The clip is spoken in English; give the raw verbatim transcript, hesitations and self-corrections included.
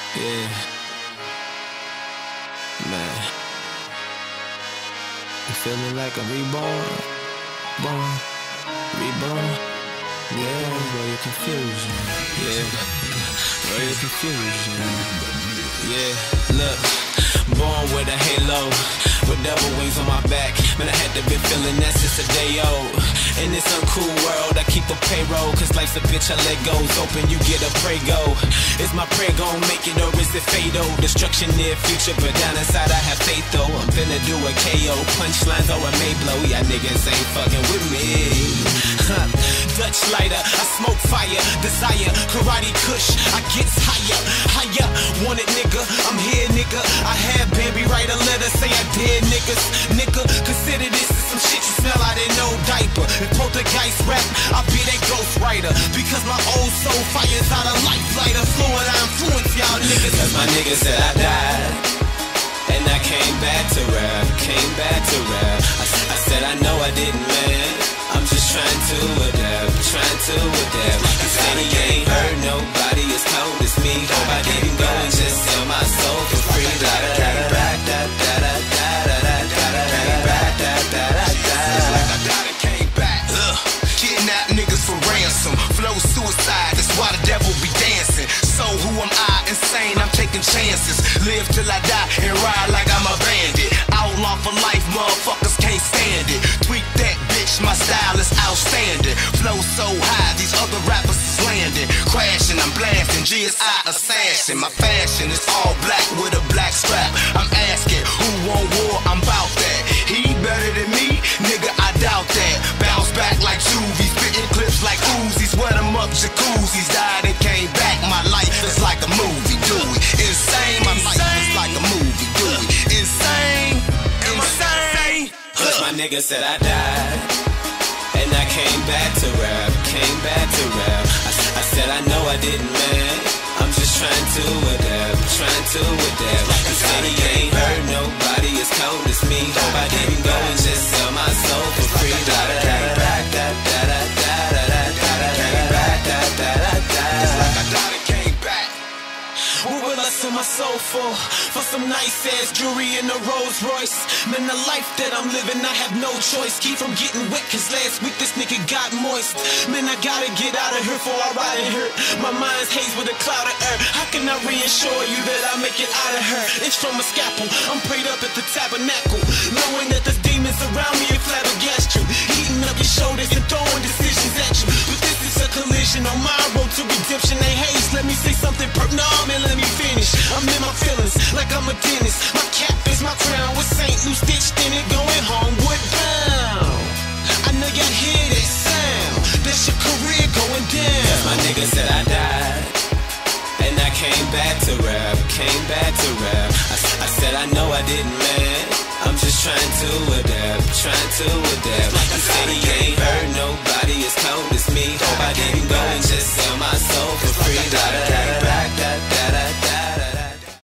Yeah, man. You feeling like a reborn? Born, reborn. Yeah, royal confusion. Yeah, royal confusion. Yeah, look, born with a halo, with devil wings on my back. Man, I had to be feeling that since a day old. In this uncool world, I keep a payroll, cause life's a bitch, I let go's open, you get a pray go. Is my prayer gon' make it or is it fatal? Destruction near future, but down inside I have faith though. I'm finna do a K O, punchlines or a may blow. Y'all niggas ain't fucking with me. Dutch lighter, I smoke fire, desire, karate kush, I gets higher, higher. Want it, nigga, I'm here, nigga. I had baby write a letter, say I did, niggas, nigga. Consider this is some shit you smell out in no diaper. If poltergeist rap, I'll be that ghost writer, because my old soul fires out a life lighter. Fluid, I influence y'all niggas. Cause my niggas said I died, and I came back to rap, came back to rap. I, I said I know I didn't, man. I'm just trying to adapt, trying to adapt. You said he ain't hurt nobody as cold as me. Hope I didn't go and just sell my soul for free. Da da da da da da da da da da da da da. It's like I died and came back. Ugh. Kidnap niggas for ransom. Flow suicide, that's why the devil be dancing. So who am I? Insane, I'm taking chances. Live till I die and ride like I'm a bandit. Outlaw for life, motherfuckers can't stand it. Tweak that bitch, my style is outstanding. Flow so high, these other rappers is landing. Crashing, I'm blasting, G S I assassin. My fashion is all black with a black strap. I'm asking, who want war? I'm bout that. He better than me? Nigga, I doubt that. Bounce back like Juvie, spitting clips like Uzis. Wet them up, jacuzzis, died and came back. My life is like a movie, do it. Insane, my life is like a movie, do it. Insane, insane. Cause my nigga said I died, and I came back to rap, came back to rap. I, I said I know I didn't, man. I'm just trying to adapt, trying to adapt. He said he ain't hurt nobody as cold as me. Hope I didn't go and just sell my soul for free. Da da da da da da da da da da da da da. It's like I died and came back. What will I sell my soul for? For some nice ass jewelry in a Rolls Royce. Man, the life that I'm living, I have no choice. Keep from getting wet, cause last week this nigga got moist. Man, I gotta get out of here before I ride and hurt. My mind's haze with a cloud of air. How can I reassure you that I make it out of her? Inch from a scalpel, I'm prayed up at the tabernacle, knowing that there's demons around me and flabbergast you, eating up your shoulders and throwing decisions at you. But this is a collision on my road to redemption. Ain't haste, let me say something per no, man, let me finish. I'm in my feelings, like I'm a dentist. My cap is my crown with Saint Lou stitched in it, going homeward bound. I know y'all hear that sound, that's your career going down. Cause my nigga said I died, and I came back to rap, came back to rap. I, I said I know I didn't, man. I'm just trying to adapt, trying to adapt. He said he ain't hurt nobody as cold as me. Hope I didn't go and just sell my soul for free. Da da da